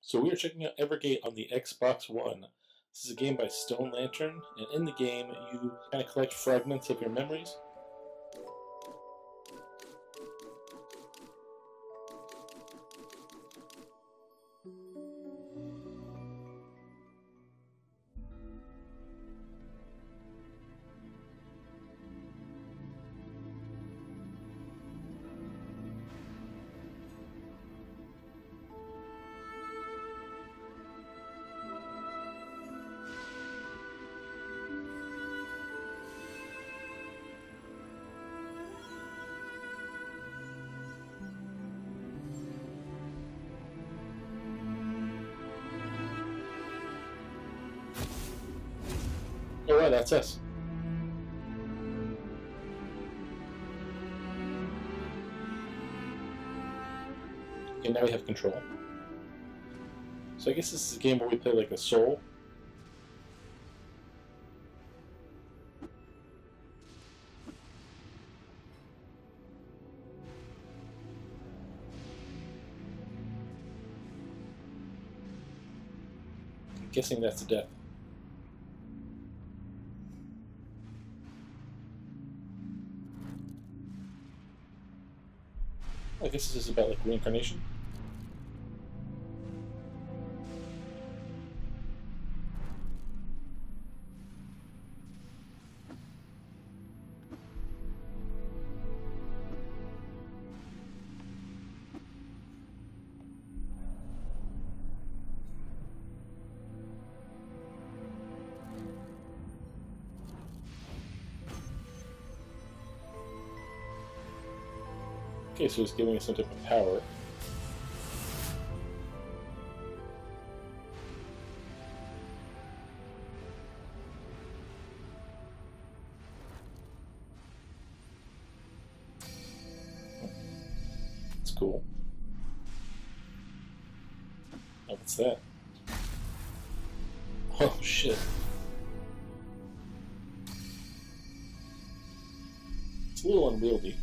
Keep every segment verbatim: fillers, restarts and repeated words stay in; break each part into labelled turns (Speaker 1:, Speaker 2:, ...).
Speaker 1: So we are checking out Evergate on the Xbox One. This is a game by Stone Lantern, and in the game you kind of collect fragments of your memories. Oh wow, that's us. Okay, now we have control. So I guess this is a game where we play like a soul. I'm guessing that's a death. I guess this is about like reincarnation. Okay, so it's giving us some type of power. It's cool. Oh, what's that? Oh, shit. It's a little unwieldy.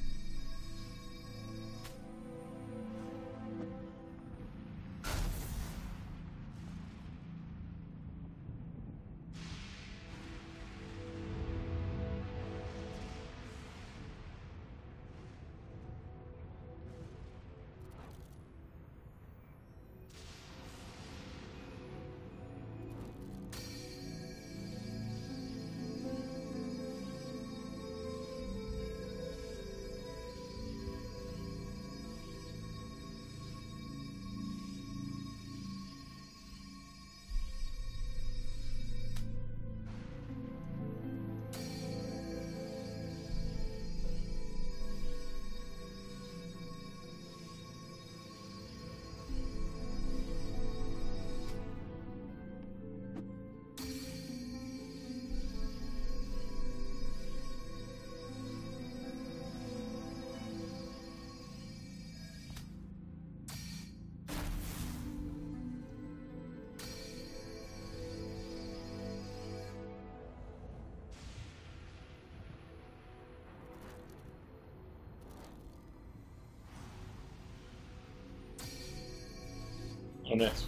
Speaker 1: Oh, nice.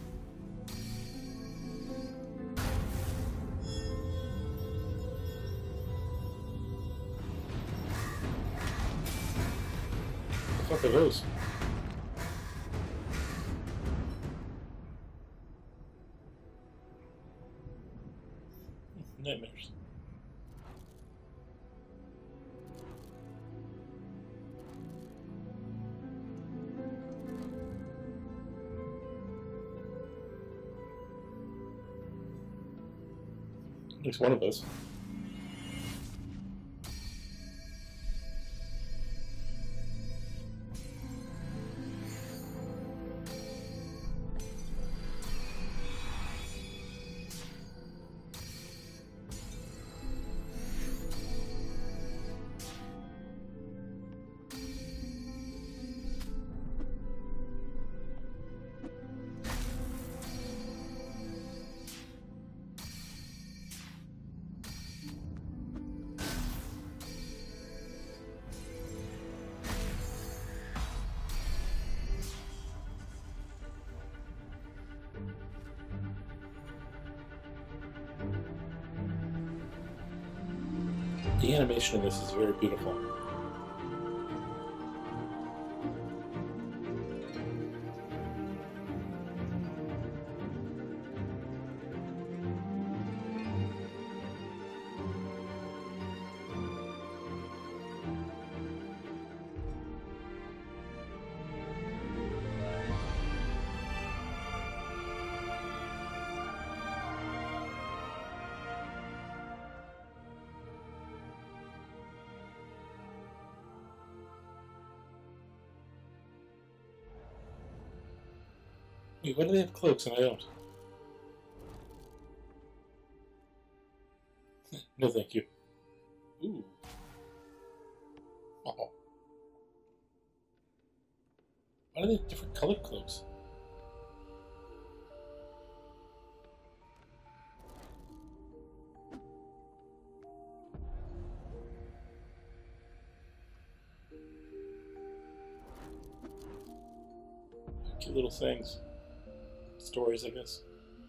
Speaker 1: What the fuck are those? Nightmares. At least one of us. The animation of this is very beautiful. Wait, why do they have cloaks and I don't? No, thank you. Ooh. Oh. Why do they have different colored cloaks? Cute little things. Stories, I guess.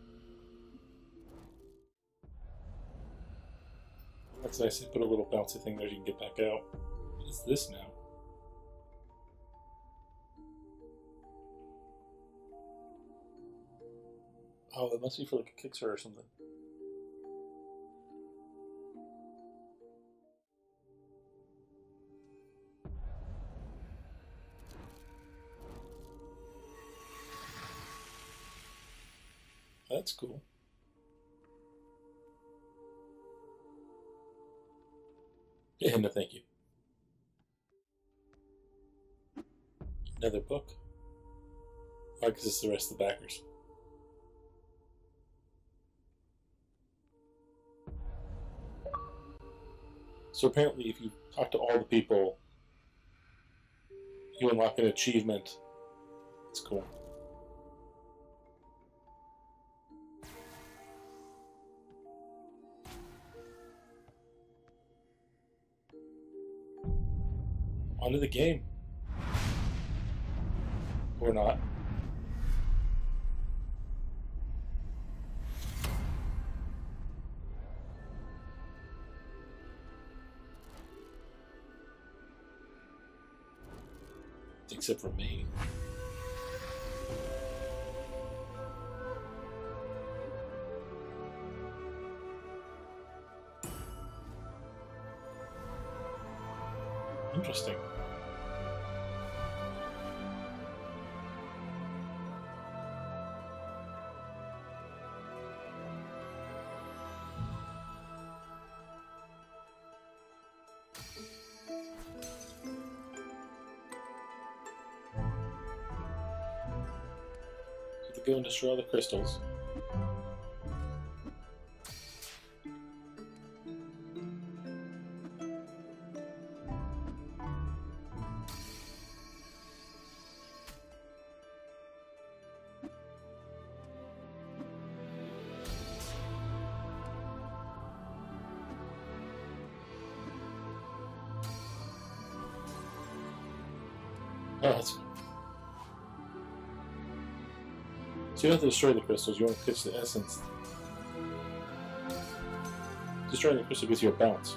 Speaker 1: That's nice. They put a little bouncy thing there so you can get back out. What is this now? Oh, it must be for like a Kickstarter or something. That's cool. Yeah, no thank you. Another book? Oh, because it's the rest of the backers. So apparently if you talk to all the people, you unlock an achievement. It's cool. Onto the game. Or not. Except for me. Interesting. To go and destroy all the crystals. Oh, that's cool. So you don't have to destroy the crystals, you want to catch the essence. Destroying the crystal gives you a bounce.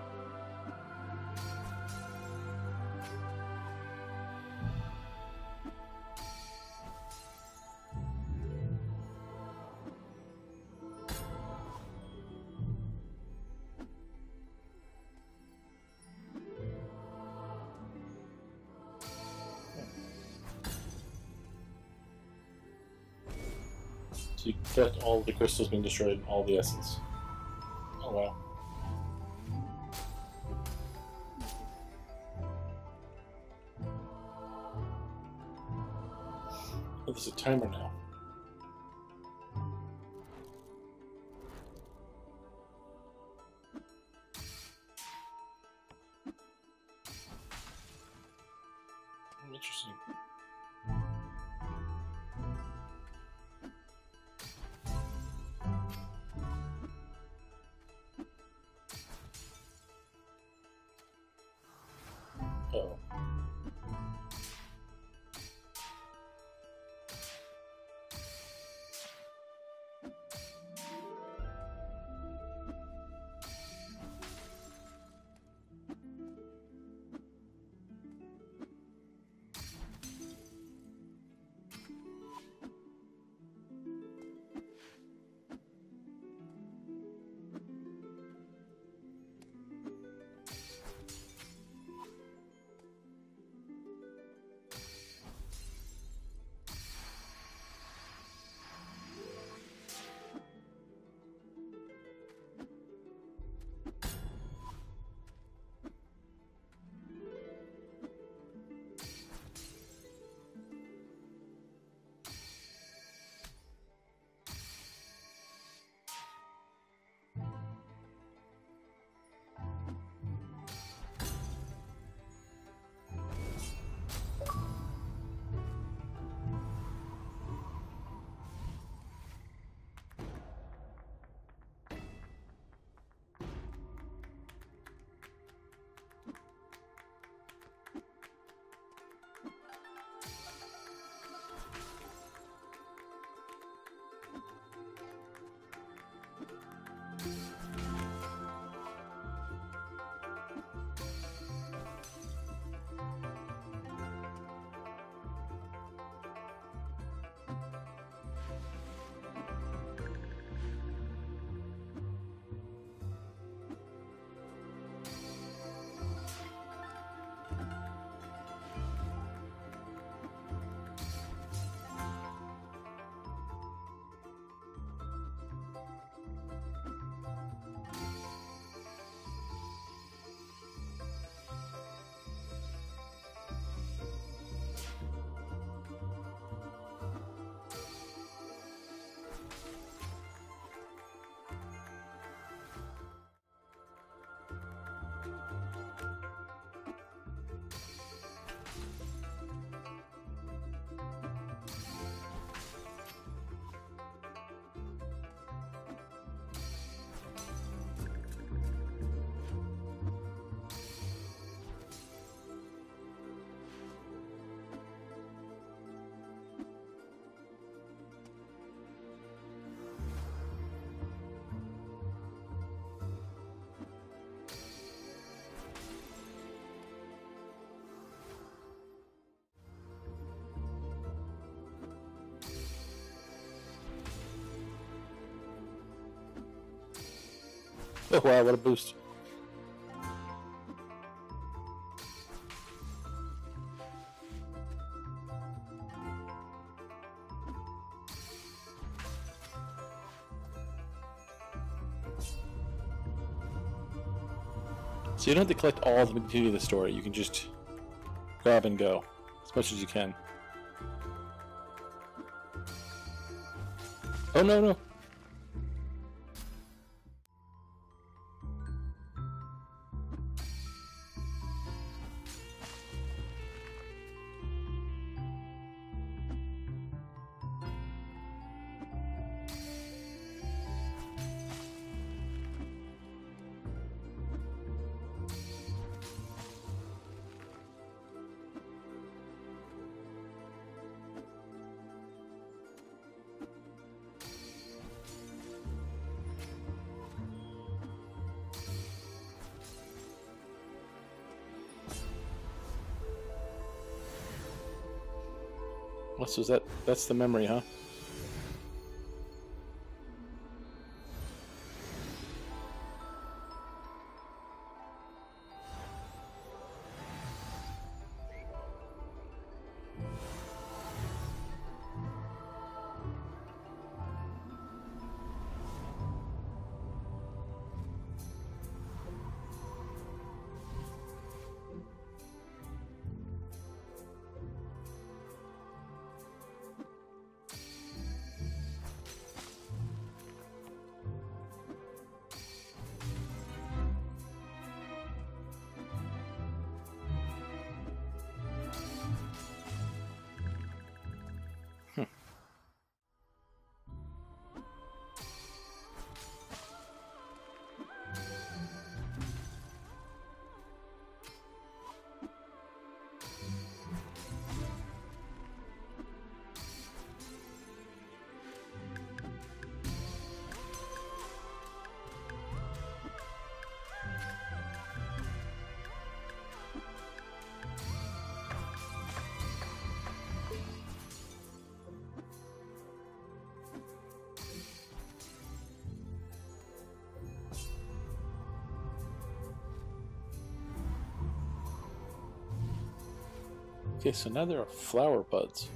Speaker 1: So you collect all the crystals being destroyed and all the essence. Oh wow. Oh, there's a timer now. Oh, interesting. Oh. Oh wow, what a boost. So you don't have to collect all of the continue the story. You can just grab and go as much as you can. Oh no no! What was that? That's the memory, huh? Okay, so now there are flower buds.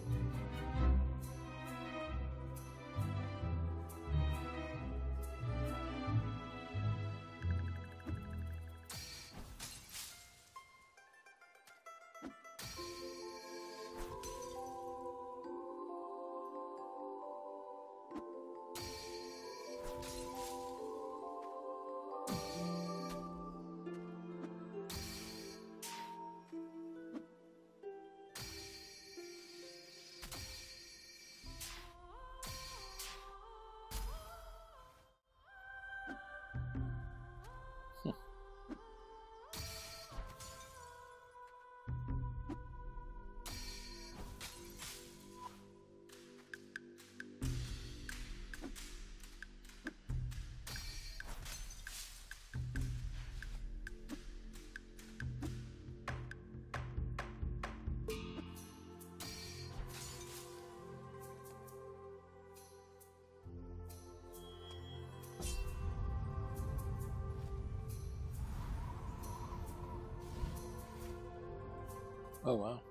Speaker 1: Oh wow.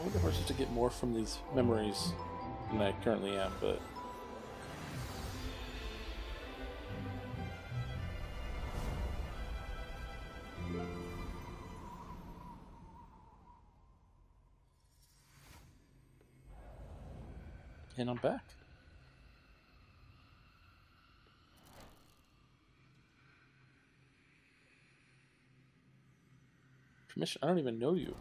Speaker 1: wonder if I'm supposed to get more from these memories than I currently am, but... And I'm back. Permission? I don't even know you.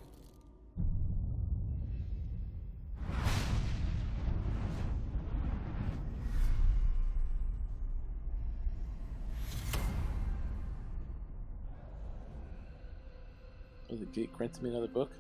Speaker 1: Oh, the gate granted me another book?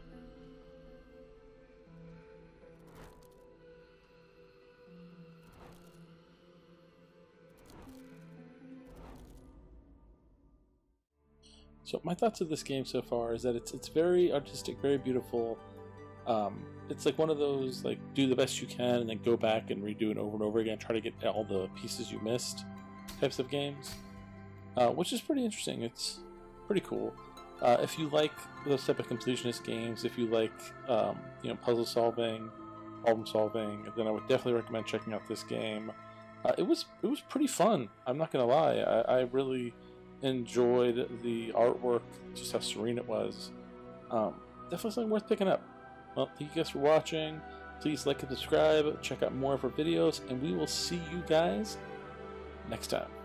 Speaker 1: So my thoughts of this game so far is that it's it's very artistic, very beautiful. Um, it's like one of those like do the best you can and then go back and redo it over and over again, try to get all the pieces you missed types of games, uh, which is pretty interesting. It's pretty cool. Uh, if you like those type of completionist games, if you like um, you know puzzle solving, problem solving, then I would definitely recommend checking out this game. Uh, it was it was pretty fun. I'm not gonna lie. I, I really enjoyed the artwork, just how serene it was. Um, definitely something worth picking up. Well, thank you guys for watching. Please like and subscribe, check out more of our videos, and we will see you guys next time.